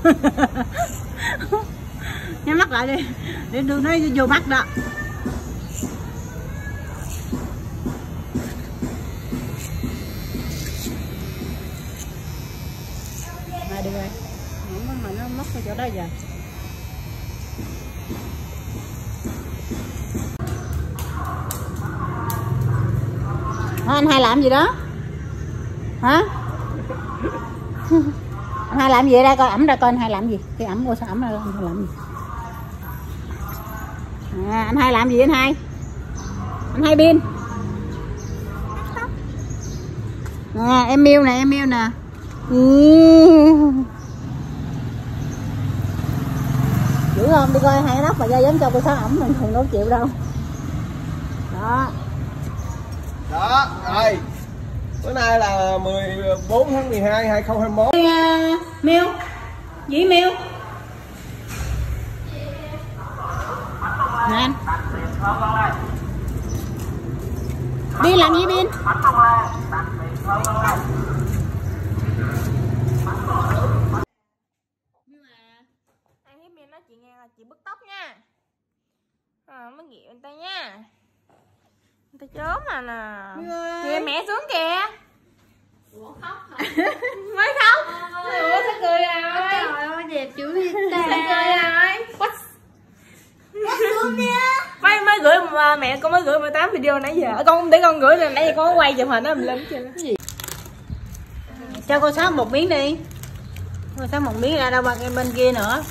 Nhắm mắt lại đi để đưa nó vô mắt đó. Được rồi, mà nó mất cái chỗ đó giờ. Anh hai làm gì đó hả? Anh hai làm gì đây, coi ẩm ra coi anh hai làm gì, cái ẩm coi sao ẩm ra anh hai làm gì. À, anh hai làm gì anh hai? Anh hai pin nè, em yêu nè, em yêu nè. Dữ không? Đi coi hai nóc mà ra giống cho cô Sáu ẩm mình thường đâu chịu đâu. Đó. Đó, rồi. Bữa nay là 14 tháng 12 2021. Miêu. Dĩ Miêu. Nè anh. Đi làm gì Bin? Nói chị nghe là chị bứt tóc nha. Mới ghẹo người ta nha. Người ta chớm mà nè. Kìa mẹ xuống kìa. Ủa khóc hả? Mới khóc. Ủa sao cười rồi? Trời ơi đẹp chữ gì ta. Sao cười rồi? Mới gửi mẹ con mới gửi 18 video nãy giờ. Con để con gửi rồi nãy giờ con có quay chụp hình nó lên chưa? Cái gì? Cho cô Sáu một miếng đi. Cô Sáu một miếng ra đâu bằng bên kia nữa.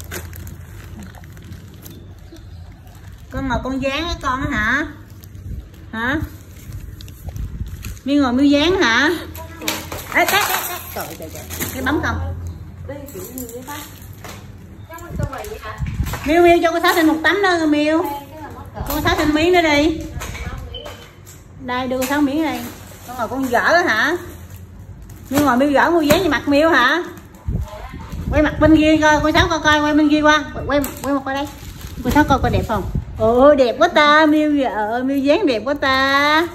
Con ngồi con dán á con hả? Hả? Miêu ngồi Miêu dán hả? Ê, trời trời trời. Cái bấm không? Miêu Miêu cho cô Sáu thêm một tấm nữa Miêu. Cô Sáu thêm miếng nữa đi. Đây đưa cô Sáu miếng đây. Con ngồi con gỡ hả? Miêu ngồi Miêu gỡ Miêu dán như mặt Miêu hả? Quay mặt bên kia coi, cô Sáu coi quay bên kia qua. Quay mặt qua đây. Cô Sáu coi đẹp không? Ồ đẹp quá ta, Miêu vợ Miêu dáng đẹp quá ta.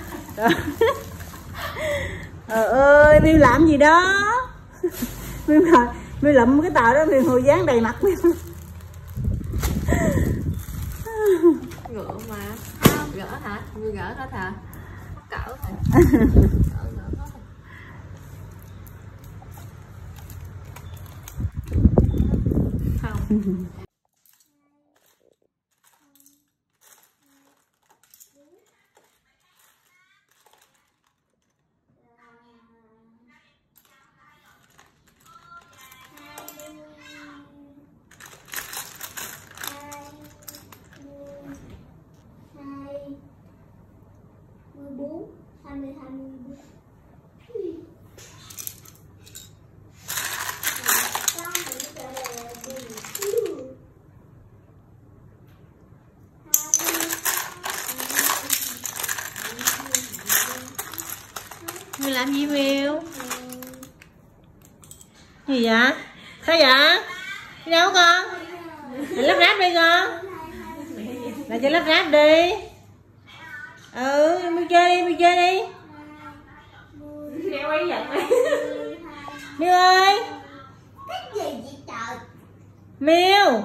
Trời ơi Miêu làm gì đó. Miêu lụm cái tờ đó Miêu ngồi dán đầy mặt Miêu. Ngựa mà. Gỡ hả? Miêu gỡ hết hả? Cỡ hả? Không. Mày làm gì Miêu? Gì vậy? Sao vậy? Đi đâu con? Chị lắp ráp đi con. Là chị lắp ráp đi. Ừ, Miêu chơi đi, Miêu chơi đi. Miêu ơi. Cái gì vậy trời? Miêu.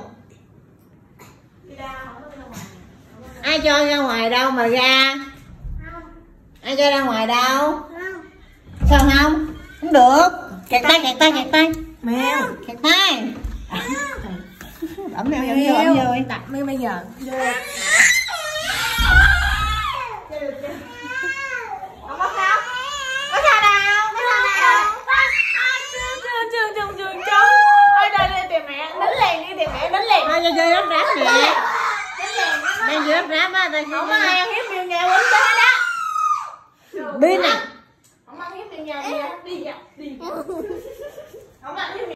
Ai cho ra ngoài đâu mà ra? Ai cho ra ngoài đâu? Sao không? Không được. Kẹt tay, kẹt tay, kẹt tay. Miêu, kẹt tay. Ẩm vô, ẩm vô. Đặt Miêu bây giờ. Không có sao? Có sao đâu? Có sao đâu? Trường. Thôi đây tìm mẹ, đánh liền đi tìm mẹ, đánh liền. Thôi chơi lắp ráp nè. Đang vừa lắp ráp á. Không có ai ăn hiếp Miêu nghe quýnh tới đó. Bin à. Không ăn hiếp Miêu nghe đi. Không ăn hiếp